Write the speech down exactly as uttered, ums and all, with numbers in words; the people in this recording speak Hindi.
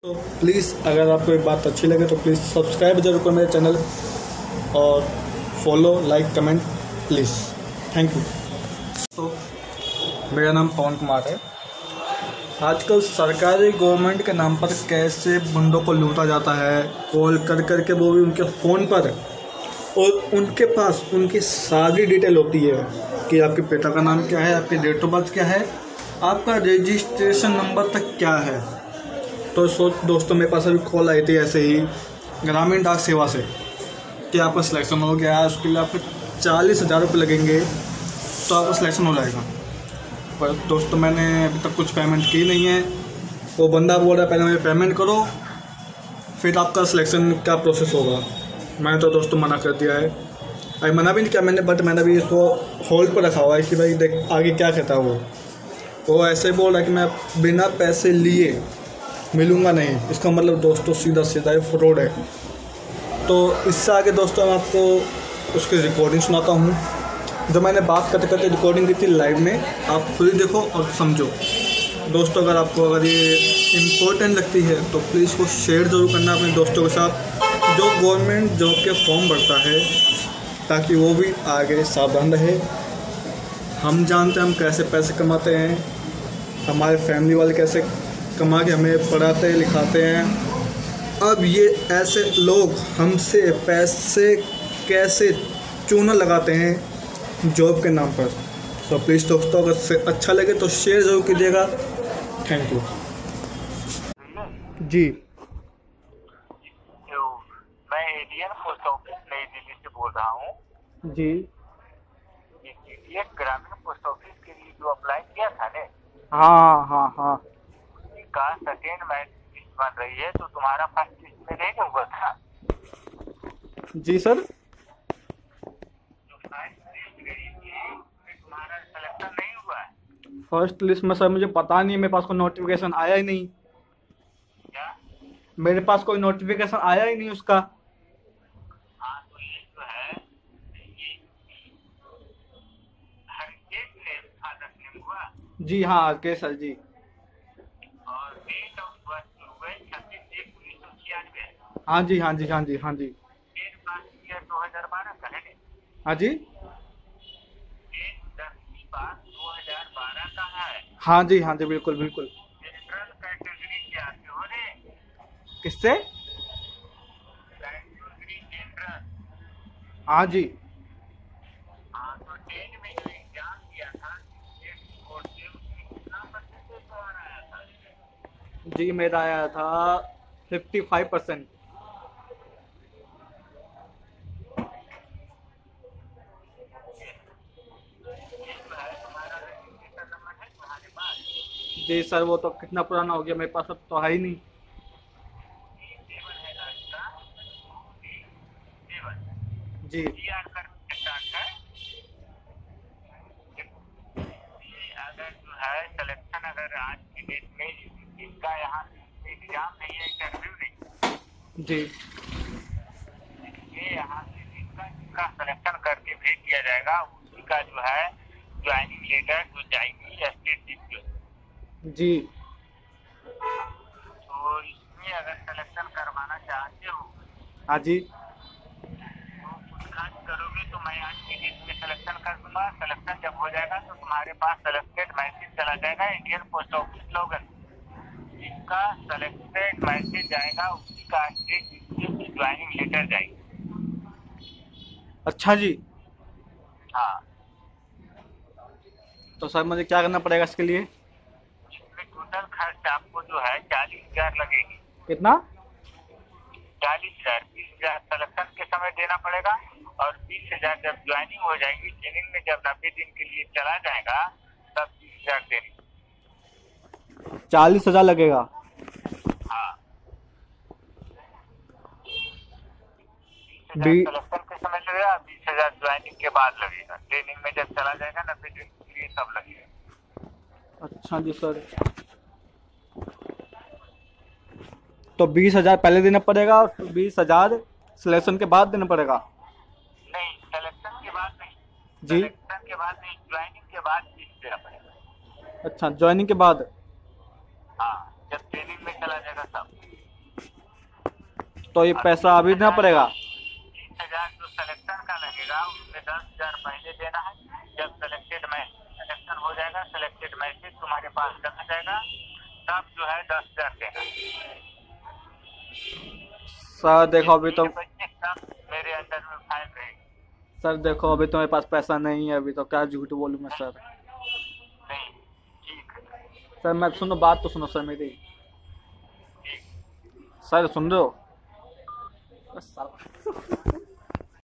तो प्लीज़ अगर आपको एक बात अच्छी लगे तो प्लीज़ सब्सक्राइब जरूर करो मेरे चैनल और follow like comment please. Thank you. तो मेरा नाम पवन कुमार है। आजकल सरकारी गवर्नमेंट के नाम पर कैसे बंदों को लूटा जाता है, कॉल कर कर के, वो भी उनके फ़ोन पर, और उनके पास उनकी सारी डिटेल होती है कि आपके पिता का नाम क्या है, आपकी डेट ऑफ बर्थ क्या है, आपका रजिस्ट्रेशन नंबर तक क्या है। तो सो दोस्तों मेरे पास अभी कॉल आई थी ऐसे ही ग्रामीण डाक सेवा से कि आपका सिलेक्शन हो गया है, उसके लिए आपको चालीस हज़ार रुपये लगेंगे तो आपका सिलेक्शन हो जाएगा। पर दोस्तों मैंने अभी तक कुछ पेमेंट की नहीं है। वो बंदा बोल रहा है पहले मुझे पेमेंट करो फिर आपका सिलेक्शन का प्रोसेस होगा। मैंने तो दोस्तों मना कर दिया है। अभी मना भी नहीं किया मैंने, बट मैंने भी इसको होल्ड पर रखा हुआ है कि भाई देख आगे क्या कहता है। वो वो ऐसे बोल रहा है कि मैं बिना पैसे लिए मिलूँगा नहीं। इसका मतलब दोस्तों सीधा सीधा ये फ्रॉड है। तो इससे आगे दोस्तों मैं आपको उसकी रिकॉर्डिंग सुनाता हूँ जो मैंने बात करते करते रिकॉर्डिंग की थी लाइव में। आप खुद ही देखो और समझो। दोस्तों अगर आपको अगर ये इम्पोर्टेंट लगती है तो प्लीज़ इसको शेयर ज़रूर करना अपने दोस्तों के साथ जो गवर्नमेंट जॉब के फॉर्म भरता है, ताकि वो भी आगे सावधान रहे। हम जानते हैं हम कैसे पैसे कमाते हैं, हमारे फैमिली वाले कैसे कमा के हमें पढ़ाते लिखाते हैं। अब ये ऐसे लोग हमसे पैसे कैसे चूना लगाते हैं जॉब के नाम पर। सो प्लीज़ दोस्तों अगर से अच्छा लगे तो शेयर ज़रूर कीजिएगा। थैंक यू जी। जो मैं इंडियन पोस्ट ऑफिस नई दिल्ली से बोल रहा हूँ जी। ये ग्रामीण पोस्ट ऑफिस के लिए जो अप्लाई किया था ने, हाँ हाँ हाँ उसी का सेकेंड मैच लिस्ट बन रही है, तो तुम्हारा फर्स्ट लिस्ट में नहीं हुआ था? जी सर। जो फर्स्ट लिस्ट गई थी उसमें तुम्हारा सिलेक्शन नहीं हुआ है फर्स्ट लिस्ट में सर मुझे पता नहीं, मेरे पास कोई नोटिफिकेशन आया ही नहीं। क्या? मेरे पास कोई नोटिफिकेशन आया ही नहीं उसका। हाँ तो ये जो है ये हर एक ने फादर नेम हुआ जी हाँ के सर जी। और डेट ऑफ बर्थ जो हुए छब्बीस एक उन्नीस सौ छियानवे। हाँ जी हाँ जी हाँ जी हाँ जी डेट पास ईयर दो हजार बारह का है ने? हाँ जी डेट दसवीं पास दो हजार बारह का है। हाँ जी हाँ जी बिल्कुल बिल्कुल। जनरल कैटेगरी से आते हो रे? किससे? Category general. हाँ जी। हाँ तो टेन में जो एग्जाम दिया था स्टेट बोर्ड से उसमें कितना परसेंटेज तुम्हारा आया था? जी मेरा आया था फिफ्टी फाइव परसेंट। ये जो है तुम्हारा रजिस्ट्रेशन नंबर है तुम्हारे पास? जी सर वो तो कितना पुराना हो गया, मेरे पास अब तो है ही नहीं। सेवन है ना इसका? सेवन जी जी आर कर स्टार्ट है। ये अगर जो है सिलेक्शन अगर आज की डेट में इसका यहाँ एग्जाम नहीं है, इंटरव्यू नहीं, जी ये यहाँ से जिसका जिसका सिलेक्शन करके भेज दिया जाएगा उसी का जो है ज्वाइनिंग लेटर जो जाएगी स्टेट डिस्ट्रिक्ट। जी तो इसमें अगर सिलेक्शन करवाना चाहते हो हाँ जी तो पूछताछ करोगे तो मैं आज की डेट में सिलेक्शन कर दूंगा। सिलेक्शन जब हो जाएगा तो तुम्हारे पास सिलेक्टेड मैसेज चला जाएगा इंडियन पोस्ट ऑफिस लॉगिन। जिसका सिलेक्टेड मैसेज जाएगा उसी का स्टेट डिस्ट्रिक्ट की ज्वाइनिंग लेटर जाएगी। अच्छा जी। हाँ तो सर मुझे क्या करना पड़ेगा इसके लिए? इसमें टोटल खर्च आपको जो है चालीस हजार लगेगी। कितना? चालीस हजार बीस हजार सिलेक्शन के समय देना पड़ेगा और बीस हजार जब ज्वाइनिंग हो जाएगी, ट्रेनिंग में जब नब्बे दिन के लिए चला जाएगा तब बीस हजार देनी। चालीस हजार लगेगा? हाँ बी सिलेक्शन के समय लगेगा, बीस हजार ज्वाइनिंग के बाद लगेगा। ट्रेनिंग में जब चला जाएगा नब्बे दिन के लिए तब लगेगा। अच्छा जी सर। तो बीस हजार पहले देना पड़ेगा और बीस हजार सिलेक्शन के बाद देना पड़ेगा? नहीं सिलेक्शन के बाद नहीं जी सिलेक्शन के बाद नहीं, ज्वाइनिंग के बाद बीस देना पड़ेगा। अच्छा ज्वाइनिंग के बाद? हाँ जब ट्रेनिंग में चला जाएगा तब। तो ये पैसा अभी देना पड़ेगा? तीस हजार जो सिलेक्शन का लगेगा उसमें दस हजार पहले देना है। जब सिलेक्टेड मैच सिलेक्शन हो जाएगा, सिलेक्टेड मैसेज तुम्हारे पास चला जाएगा, तब जो है दस हजार देना। सर देखो अभी तो मेरे अंडर में फाइल रहेगी। सर देखो अभी तुम्हारे पास पैसा नहीं है, अभी तो क्या झूठ बोलूँ मैं सर। नहीं, ठीक है सर मैं सुनो, बात तो सुनो सर मेरी। ठीक। सर सुन रहे हो?